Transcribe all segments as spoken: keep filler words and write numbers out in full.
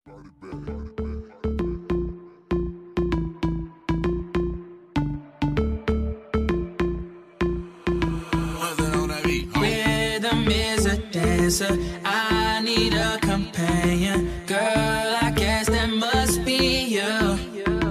Rhythm is a dancer, I need a companion. Girl, I guess that must be you.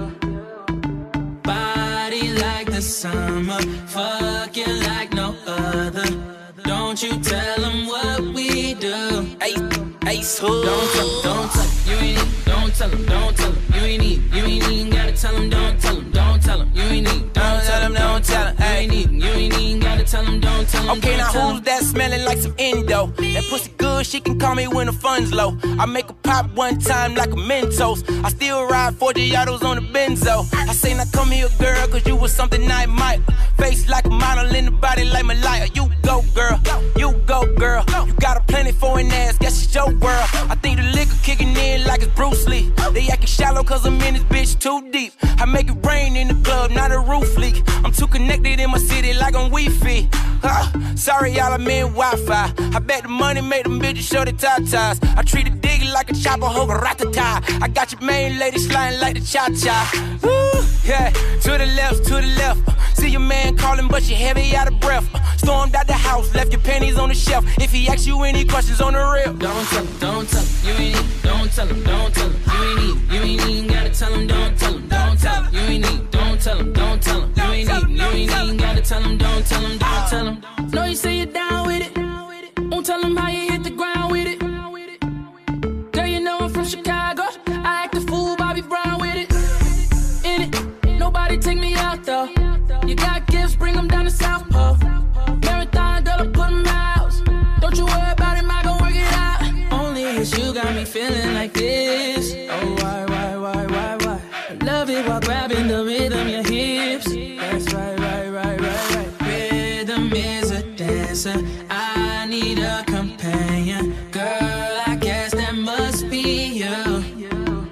Body like the summer, fucking like no other. Don't you tell them what we do. Ace, ace hood. Don't tell them, don't tell them, you ain't need. Don't tell them, don't tell them, you ain't need. You ain't even gotta tell them, don't tell them, don't tell them, you ain't need. Don't tell them, don't tell them, you ain't need. You ain't even gotta tell them, don't tell them. Okay, now who's that smelling like some Indo? That pussy good, she can call me when the fun's low. I make a pop one time like a Mentos. I still ride four Giottos on the Benzo. I say now come here, girl, cause you was something I might. Face like a model in the body like Malaya. You go, girl, you go, girl. You got a plenty for an ass, guess it's your world. I think the liquor kicking in like it's Bruce Lee. They acting shallow cause I'm in this bitch too deep. I make it rain in the club, not a roof leak. I'm too connected in my city like I'm Wi-Fi. Uh, sorry y'all, I'm in Wi-Fi. I bet the money made them bitches show their tatas. I treat a digger like a chopper, hook a ratata. I got your main lady sliding like the cha-cha. Woo, yeah, to the left, to the left. See your man calling, but you heavy out of breath. Stormed out the house, left your panties on the shelf. If he asks you any questions on the real, don't tell him, don't tell him, you ain't need. Don't tell him, don't tell him, you ain't need. You ain't even gotta tell him, don't tell him, don't tell him, you ain't need. Don't tell him, don't tell him, you ain't need. You ain't even gotta tell him, don't tell him, don't tell him. No, you say you're down with it. Won't tell him how you hit the ground with it. Girl, you know I'm from Chicago. I act a fool, Bobby Brown with it. In it, nobody take me out though. You got gifts, bring them down to South Pole. Marathon, girl, I put them out. Don't you worry about him, I gon' work it out. Only it's you got me feeling like this. Oh, why, why, why, why, why? I love it while grabbing the rhythm, your hips. That's right, right, right, right, right. Rhythm is a dancer, I need a companion. Girl, I guess that must be you.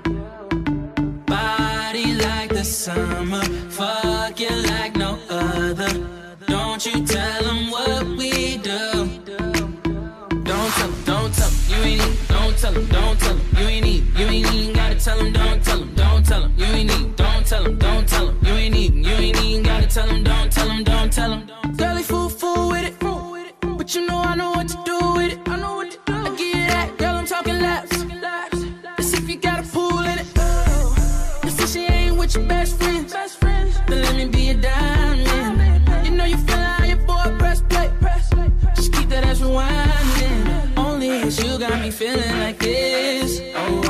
Body like the summer, fucking like no other. Don't you tell them what we do. Don't tell them, don't tell them, you ain't need. Don't tell them, don't tell them, you ain't need. You ain't even gotta tell them, don't tell them, don't tell them, you ain't need. Don't tell them, don't tell them, you ain't need. You ain't even gotta tell them, don't tell them, don't tell them. Girl, he fool, fool with it, but you know I know what to do with it. I know what to do. I give you that, girl, I'm talking laps. Let's see if you got a pool in it. Let's see she ain't with your best friends. Then let me be a diamond. You know you feel how your boy press play. Just keep that ass rewinding. Only it's you got me feeling like this. Oh,